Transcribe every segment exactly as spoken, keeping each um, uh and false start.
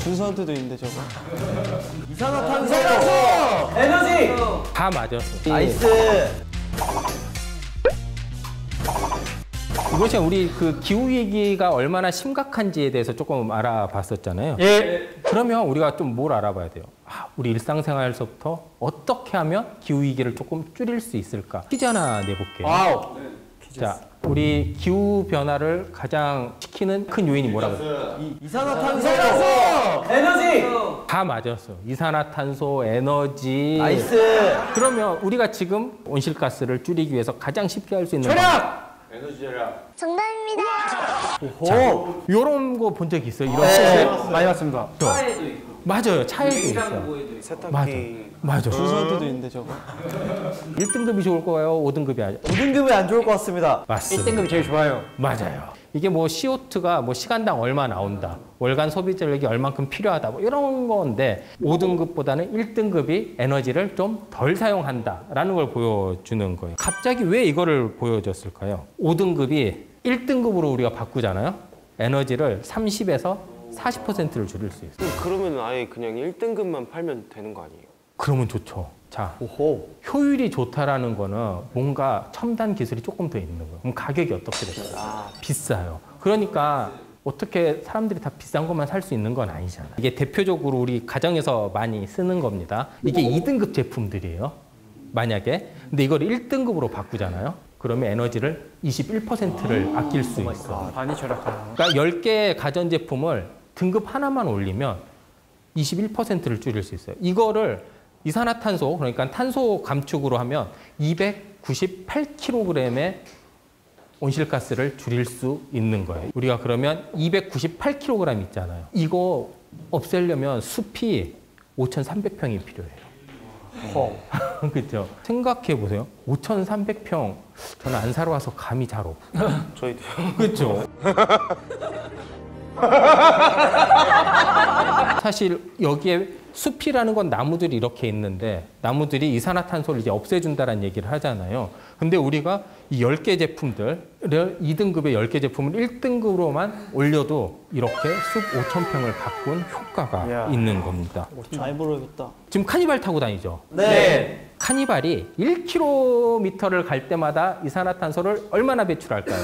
준수한테도 있는데 저거. 이산화탄소! 에너지! 다 맞았어. 나이스! 이것이 우리 그 기후 위기가 얼마나 심각한지에 대해서 조금 알아봤었잖아요. 예. 그러면 우리가 좀 뭘 알아봐야 돼요? 아, 우리 일상생활에서부터 어떻게 하면 기후 위기를 조금 줄일 수 있을까? 퀴즈 하나 내볼게요. 와우! 자, 우리 기후 변화를 가장 시키는 큰 요인이 뭐라고 해요? 이산화탄소! 에너지! 다 맞았어. 이산화탄소, 에너지. 나이스! 그러면 우리가 지금 온실가스를 줄이기 위해서 가장 쉽게 할 수 있는 절약! 정답입니다. 오! 이런 거 본 적 있어요? 이런 네, 시스템? 많이 봤습니다. 차에도 있고. 맞아요. 차에도 있어요. 세탁기. 맞아. 맞아. 준수한테도 있는데 저거. 일 등급이 좋을 거예요? 오 등급이 아니야? 오 등급이 안 좋을 것 같습니다. 맞습니다. 일 등급이 제일 좋아요. 맞아요. 이게 뭐 씨오투가 뭐 시간당 얼마 나온다, 월간 소비 전력이 얼만큼 필요하다, 뭐 이런 건데 오 등급보다는 일 등급이 에너지를 좀 덜 사용한다라는 걸 보여주는 거예요. 갑자기 왜 이거를 보여줬을까요? 오 등급이 일 등급으로 우리가 바꾸잖아요. 에너지를 삼십에서 사십 퍼센트를 줄일 수 있어요. 그러면 아예 그냥 일 등급만 팔면 되는 거 아니에요? 그러면 좋죠. 자, 오호. 효율이 좋다라는 거는 뭔가 첨단 기술이 조금 더 있는 거예요. 그럼 가격이 어떻게 될까요? 아, 비싸요. 그러니까 어떻게 사람들이 다 비싼 것만 살 수 있는 건 아니잖아요. 이게 대표적으로 우리 가정에서 많이 쓰는 겁니다. 이게 이 등급 제품들이에요. 만약에. 근데 이걸 일 등급으로 바꾸잖아요. 그러면 에너지를 이십일 퍼센트를 아낄 수 있어. 많이 절약하네요. 그러니까 열 개의 가전제품을 등급 하나만 올리면 이십일 퍼센트를 줄일 수 있어요. 이거를 이산화탄소, 그러니까 탄소 감축으로 하면 이백구십팔 킬로그램의 온실가스를 줄일 수 있는 거예요. 우리가 그러면 이백구십팔 킬로그램 있잖아요. 이거 없애려면 숲이 오천삼백 평이 필요해요. 허. 그렇죠? 생각해 보세요. 오천삼백 평 저는 안 살아와서 감이 잘 없어요. 저희도요. 그렇죠? 사실 여기에 숲이라는 건 나무들이 이렇게 있는데 나무들이 이산화탄소를 이제 없애준다는 얘기를 하잖아요. 근데 우리가 이 열 개 제품들을 이 등급의 열 개 제품을 일 등급으로만 올려도 이렇게 숲 오천 평을 바꾼 효과가 이야. 있는 겁니다. 잘 벌어야겠다. 지금 카니발 타고 다니죠? 네. 카니발이 일 킬로미터를 갈 때마다 이산화탄소를 얼마나 배출할까요?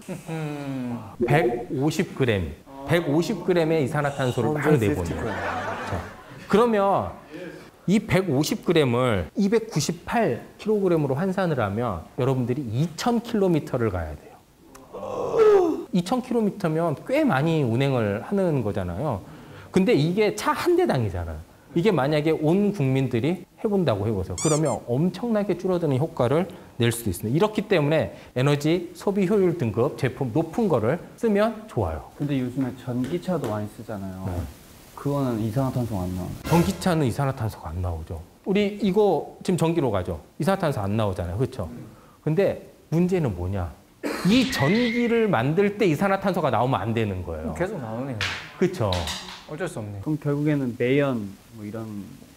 백오십 그램. 백오십 그램의 이산화탄소를 막 내보내요. 자, 그러면 이 백오십 그램을 이백구십팔 킬로그램으로 환산을 하면 여러분들이 이천 킬로미터를 가야 돼요. 이천 킬로미터면 꽤 많이 운행을 하는 거잖아요. 근데 이게 차 한 대당이잖아요. 이게 만약에 온 국민들이 해본다고 해보세요. 그러면 엄청나게 줄어드는 효과를 낼 수도 있습니다. 이렇기 때문에 에너지 소비 효율 등급 제품 높은 거를 쓰면 좋아요. 근데 요즘에 전기차도 많이 쓰잖아요. 네. 그거는 이산화탄소가 안 나와요. 전기차는 이산화탄소가 안 나오죠. 우리 이거 지금 전기로 가죠. 이산화탄소 안 나오잖아요. 그렇죠? 근데 문제는 뭐냐? 이 전기를 만들 때 이산화탄소가 나오면 안 되는 거예요. 계속 나오네요. 그렇죠? 어쩔 수 없네. 그럼 결국에는 매연, 뭐 이런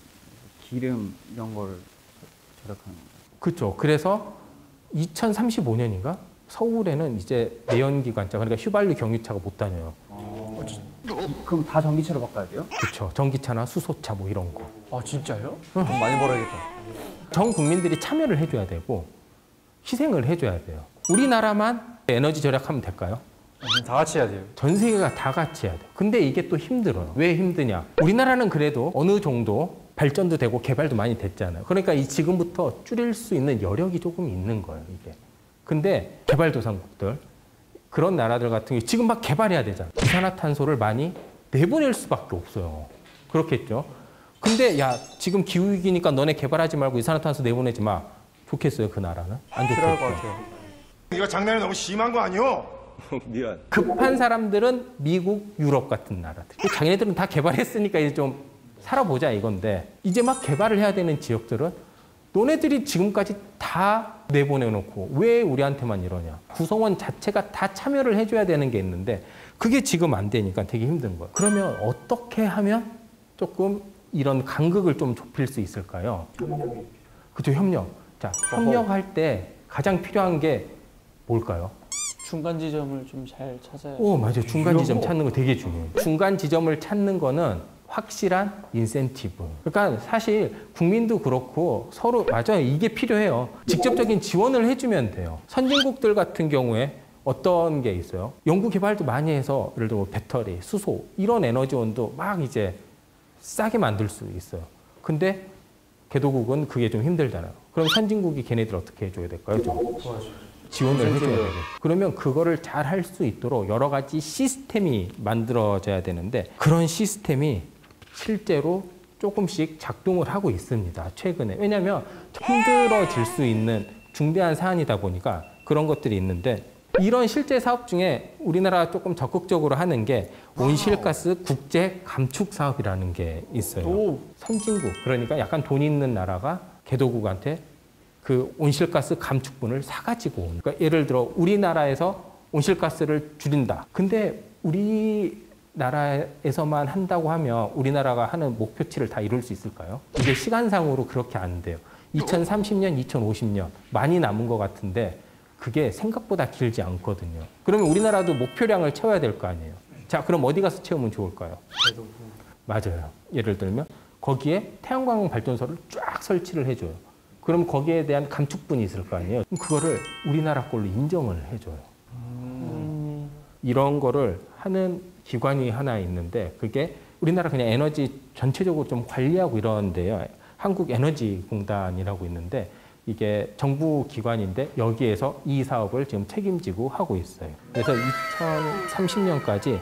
기름 이런 걸 절약하는 거예요. 그렇죠. 그래서 이천삼십오 년인가? 서울에는 이제 내연기관차, 그러니까 휘발유 경유차가 못 다녀요. 어, 그럼 다 전기차로 바꿔야 돼요? 그렇죠. 전기차나 수소차 뭐 이런 거. 아, 진짜요? 돈 많이 벌어야겠다. 전 국민들이 참여를 해줘야 되고 희생을 해줘야 돼요. 우리나라만 에너지 절약하면 될까요? 다 같이 해야 돼요. 전 세계가 다 같이 해야 돼요. 근데 이게 또 힘들어요. 왜 힘드냐? 우리나라는 그래도 어느 정도 발전도 되고 개발도 많이 됐잖아요. 그러니까 이 지금부터 줄일 수 있는 여력이 조금 있는 거예요, 이게. 근데 개발도상국들, 그런 나라들 같은 경우 지금 막 개발해야 되잖아요. 이산화탄소를 많이 내보낼 수밖에 없어요. 그렇겠죠? 근데 야, 지금 기후위기니까 너네 개발하지 말고 이산화탄소 내보내지 마. 좋겠어요, 그 나라는? 안 좋겠죠. 싫어할 것 같아요. 이거 장난이 너무 심한 거 아니오? 미안. 급한 사람들은 미국, 유럽 같은 나라들. 자기네들은 다 개발했으니까 이제 좀 살아보자 이건데 이제 막 개발을 해야 되는 지역들은 너네들이 지금까지 다 내보내놓고 왜 우리한테만 이러냐. 구성원 자체가 다 참여를 해줘야 되는 게 있는데 그게 지금 안 되니까 되게 힘든 거예요. 그러면 어떻게 하면 조금 이런 간극을 좀 좁힐 수 있을까요? 그죠, 협력. 자, 협력할 때 가장 필요한 게 뭘까요? 중간 지점을 좀 잘 찾아야. 오, 맞아요. 중간 지점 찾는 거 되게 중요해요. 중간 지점을 찾는 거는 확실한 인센티브. 그러니까 사실 국민도 그렇고 서로 맞아요. 이게 필요해요. 직접적인 지원을 해주면 돼요. 선진국들 같은 경우에 어떤 게 있어요? 연구 개발도 많이 해서 예를 들어 배터리, 수소 이런 에너지원도 막 이제 싸게 만들 수 있어요. 근데 개도국은 그게 좀 힘들잖아요. 그럼 선진국이 걔네들 어떻게 해줘야 될까요? 좀 지원을 해줘야 되고. 그러면 그거를 잘 할 수 있도록 여러 가지 시스템이 만들어져야 되는데 그런 시스템이 실제로 조금씩 작동을 하고 있습니다. 최근에. 왜냐하면 힘들어질 수 있는 중대한 사안이다 보니까 그런 것들이 있는데 이런 실제 사업 중에 우리나라가 조금 적극적으로 하는 게 온실가스 국제 감축 사업이라는 게 있어요. 오. 선진국, 그러니까 약간 돈 있는 나라가 개도국한테 그 온실가스 감축분을 사가지고 온. 그러니까 예를 들어 우리나라에서 온실가스를 줄인다. 근데 우리나라에서만 한다고 하면 우리나라가 하는 목표치를 다 이룰 수 있을까요? 이게 시간상으로 그렇게 안 돼요. 이천삼십 년, 이천오십 년 많이 남은 것 같은데 그게 생각보다 길지 않거든요. 그러면 우리나라도 목표량을 채워야 될 거 아니에요. 자, 그럼 어디 가서 채우면 좋을까요? 맞아요. 예를 들면 거기에 태양광 발전소를 쫙 설치를 해줘요. 그럼 거기에 대한 감축분이 있을 거 아니에요. 그럼 그거를 우리나라 걸로 인정을 해줘요. 음. 이런 거를 하는 기관이 하나 있는데 그게 우리나라 그냥 에너지 전체적으로 좀 관리하고 이러는데요. 한국에너지공단이라고 있는데 이게 정부 기관인데 여기에서 이 사업을 지금 책임지고 하고 있어요. 그래서 이천삼십 년까지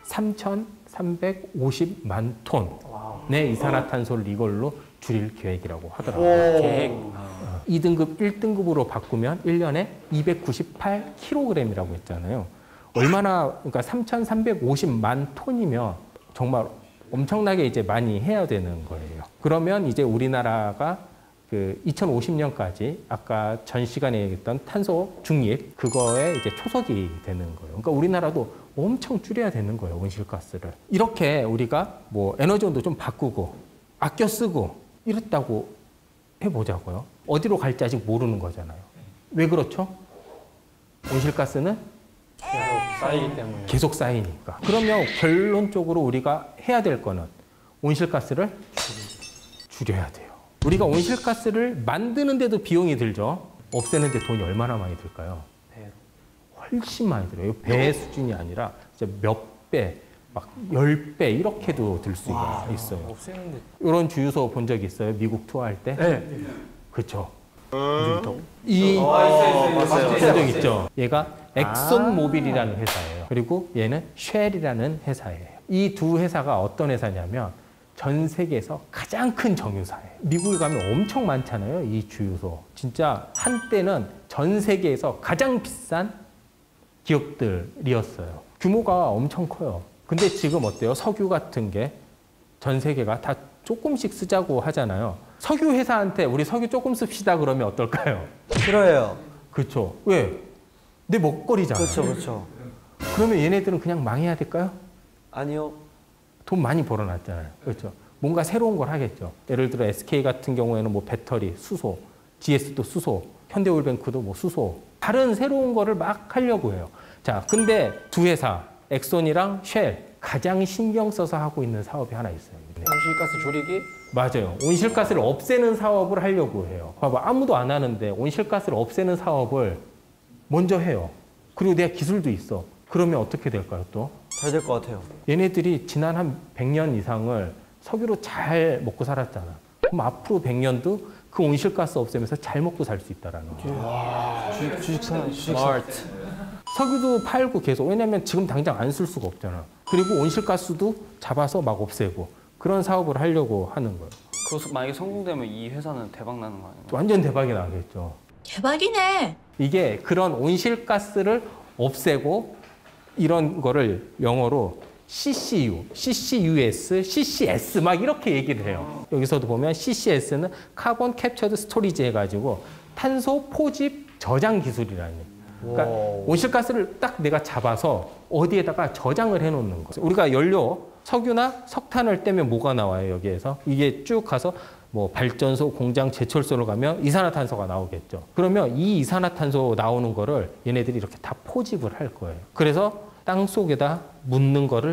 삼천삼백오십만 톤의 이산화탄소를 이걸로 줄일 계획이라고 하더라고요. 계획. 이 등급 일 등급으로 바꾸면 일 년에 이백구십팔 킬로그램이라고 했잖아요. 얼마나, 그러니까 삼천삼백오십만 톤이면 정말 엄청나게 이제 많이 해야 되는 거예요. 그러면 이제 우리나라가 그 이천오십 년까지 아까 전 시간에 얘기했던 탄소 중립 그거에 이제 초석이 되는 거예요. 그러니까 우리나라도 엄청 줄여야 되는 거예요, 온실가스를. 이렇게 우리가 뭐 에너지원도 좀 바꾸고 아껴 쓰고 이랬다고 해보자고요. 어디로 갈지 아직 모르는 거잖아요. 왜 그렇죠? 온실가스는 계속 쌓이기 때문에. 계속 쌓이니까. 그러면 결론적으로 우리가 해야 될 거는 온실가스를 줄여야 돼요. 우리가 온실가스를 만드는데도 비용이 들죠. 없애는데 돈이 얼마나 많이 들까요? 훨씬 많이 들어요. 배 수준이 아니라 진짜 몇 배, 막 열 배 이렇게도 들 수 있어요. 없애는데. 이런 주유소 본 적 있어요? 미국 투어할 때? 네. 그렇죠. 이 본 적 있죠. 얘가 엑손 모빌이라는 회사예요. 그리고 얘는 쉘이라는 회사예요. 이 두 회사가 어떤 회사냐면 전 세계에서 가장 큰 정유사예요. 미국에 가면 엄청 많잖아요, 이 주유소. 진짜 한때는 전 세계에서 가장 비싼 기업들이었어요. 규모가 엄청 커요. 근데 지금 어때요? 석유 같은 게 전 세계가 다 조금씩 쓰자고 하잖아요. 석유 회사한테 우리 석유 조금 씁시다 그러면 어떨까요? 싫어해요. 그렇죠. 왜? 내 먹거리잖아요. 그렇죠, 그렇죠. 그러면 얘네들은 그냥 망해야 될까요? 아니요. 돈 많이 벌어놨잖아요. 그렇죠. 뭔가 새로운 걸 하겠죠. 예를 들어 에스케이 같은 경우에는 뭐 배터리, 수소, 지에스도 수소, 현대오일뱅크도 뭐 수소, 다른 새로운 거를 막 하려고 해요. 자, 근데 두 회사, 엑손이랑 쉘, 가장 신경 써서 하고 있는 사업이 하나 있어요. 온실가스 줄이기? 맞아요. 온실가스를 없애는 사업을 하려고 해요. 봐봐, 아무도 안 하는데 온실가스를 없애는 사업을 먼저 해요. 그리고 내가 기술도 있어. 그러면 어떻게 될까요, 또? 잘 될 것 같아요. 얘네들이 지난 한 백 년 이상을 석유로 잘 먹고 살았잖아. 그럼 앞으로 백 년도 그 온실가스 없애면서 잘 먹고 살 수 있다라는 거예요. 주식, 주식사, 주식사. 석유도 팔고 계속. 왜냐면 지금 당장 안 쓸 수가 없잖아. 그리고 온실가스도 잡아서 막 없애고 그런 사업을 하려고 하는 거예요. 그거 만약에 성공되면 이 회사는 대박 나는 거 아니에요? 완전 대박이 나겠죠. 대박이네. 이게 그런 온실가스를 없애고 이런 거를 영어로 씨씨유, 씨씨유에스, 씨씨에스 막 이렇게 얘기를 해요. 여기서도 보면 씨씨에스는 카본 캡처드 스토리지 해가지고 탄소 포집 저장 기술이라는. 그러니까 온실가스를 딱 내가 잡아서 어디에다가 저장을 해놓는 거죠. 우리가 연료, 석유나 석탄을 떼면 뭐가 나와요, 여기에서? 이게 쭉 가서 뭐 발전소, 공장, 제철소로 가면 이산화탄소가 나오겠죠. 그러면 이 이산화탄소 나오는 거를 얘네들이 이렇게 다 포집을 할 거예요. 그래서 땅 속에다 묻는 거를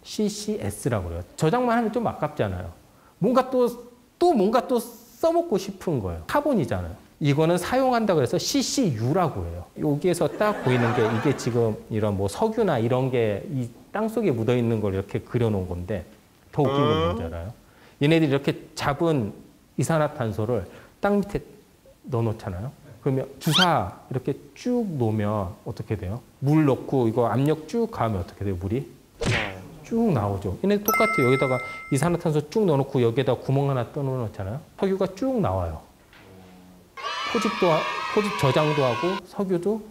씨씨에스라고 그래요. 저장만 하면 좀 아깝잖아요. 뭔가 또, 또 뭔가 또 써먹고 싶은 거예요. 카본이잖아요. 이거는 사용한다 그래서 씨씨유라고 해요. 여기에서 딱 보이는 게 이게 지금 이런 뭐 석유나 이런 게 이 땅속에 묻어 있는 걸 이렇게 그려놓은 건데 더 웃긴 건 뭔지 알아요? 얘네들이 이렇게 잡은 이산화탄소를 땅 밑에 넣어놓잖아요. 그러면 주사 이렇게 쭉 놓으면 어떻게 돼요? 물 넣고 이거 압력 쭉 가면 어떻게 돼요? 물이? 쭉 나오죠. 얘네 똑같아요. 여기다가 이산화탄소 쭉 넣어놓고 여기에다 구멍 하나 떠놓잖아요. 석유가 쭉 나와요. 포집도, 포집 저장도 하고 석유도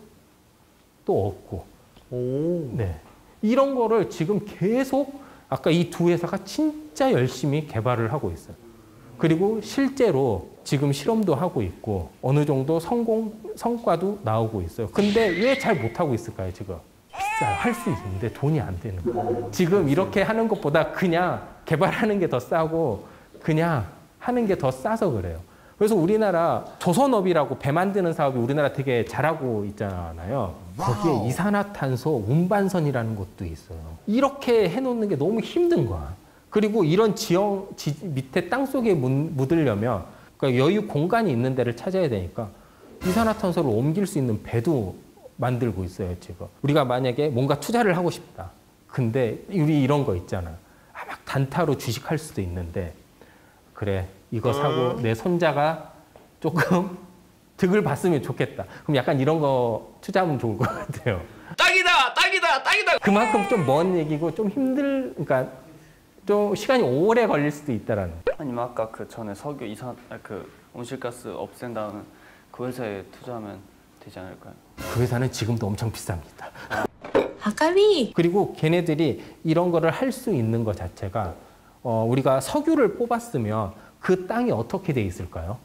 또 얻고. 오. 네. 이런 거를 지금 계속 아까 이 두 회사가 진짜 열심히 개발을 하고 있어요. 그리고 실제로 지금 실험도 하고 있고 어느 정도 성공, 성과도 나오고 있어요. 근데 왜 잘 못하고 있을까요, 지금? 비싸요. 할 수 있는데 돈이 안 되는 거예요. 지금 이렇게 하는 것보다 그냥 개발하는 게 더 싸고 그냥 하는 게 더 싸서 그래요. 그래서 우리나라 조선업이라고 배 만드는 사업이 우리나라 되게 잘하고 있잖아요. 거기에 이산화탄소 운반선이라는 것도 있어요. 이렇게 해놓는 게 너무 힘든 거야. 그리고 이런 지형 지, 밑에 땅속에 묻으려면 그러니까 여유 공간이 있는 데를 찾아야 되니까 이산화탄소를 옮길 수 있는 배도 만들고 있어요, 지금. 우리가 만약에 뭔가 투자를 하고 싶다. 근데 우리 이런 거 있잖아. 아, 막 단타로 주식할 수도 있는데 그래, 이거 사고 내 손자가 조금 득을 봤으면 좋겠다. 그럼 약간 이런 거 투자하면 좋을 것 같아요. 딱이다, 딱이다, 딱이다. 그만큼 좀 먼 얘기고 좀 힘들, 그러니까 좀 시간이 오래 걸릴 수도 있다라는. 아니면 아까 그 전에 석유 이산 아, 그 온실가스 없앤다는 그 회사에 투자하면 되지 않을까요? 그 회사는 지금도 엄청 비쌉니다. 아까비. 그리고 걔네들이 이런 거를 할 수 있는 것 자체가 어, 우리가 석유를 뽑았으면 그 땅이 어떻게 돼 있을까요?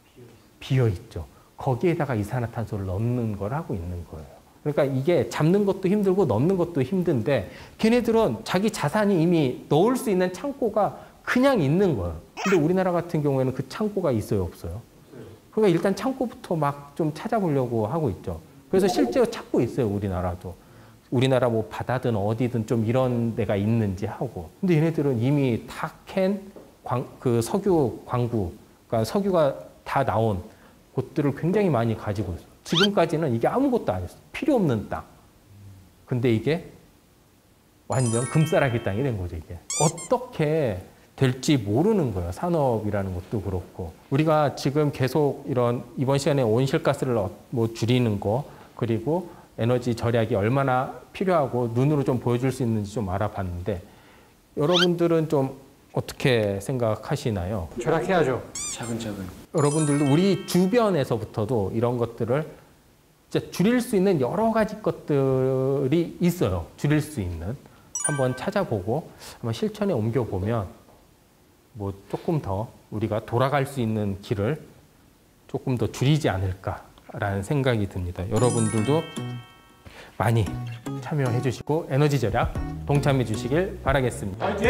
비어 있죠. 거기에다가 이산화탄소를 넣는 걸 하고 있는 거예요. 그러니까 이게 잡는 것도 힘들고 넣는 것도 힘든데 걔네들은 자기 자산이 이미 넣을 수 있는 창고가 그냥 있는 거예요. 근데 우리나라 같은 경우에는 그 창고가 있어요, 없어요? 그러니까 일단 창고부터 막 좀 찾아보려고 하고 있죠. 그래서 실제로 찾고 있어요, 우리나라도. 우리나라 뭐 바다든 어디든 좀 이런 데가 있는지 하고. 근데 얘네들은 이미 다 캔 그 석유 광구, 그러니까 석유가 다 나온 곳들을 굉장히 많이 가지고 있어요. 지금까지는 이게 아무것도 아니었어요. 필요 없는 땅. 근데 이게 완전 금싸라기 땅이 된 거죠, 이게. 어떻게 될지 모르는 거예요. 산업이라는 것도 그렇고. 우리가 지금 계속 이런 이번 시간에 온실가스를 뭐 줄이는 거, 그리고 에너지 절약이 얼마나 필요하고 눈으로 좀 보여줄 수 있는지 좀 알아봤는데 여러분들은 좀 어떻게 생각하시나요? 절약해야죠. 차근차근. 여러분들도 우리 주변에서부터도 이런 것들을 진짜 줄일 수 있는 여러 가지 것들이 있어요. 줄일 수 있는. 한번 찾아보고 한번 실천에 옮겨보면 뭐 조금 더 우리가 돌아갈 수 있는 길을 조금 더 줄이지 않을까라는 생각이 듭니다. 여러분들도 많이 참여해 주시고 에너지 절약 동참해 주시길 바라겠습니다. 화이팅!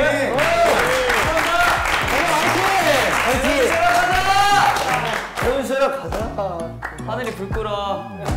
가자! 현수야 가자. 하늘이 불 끄라.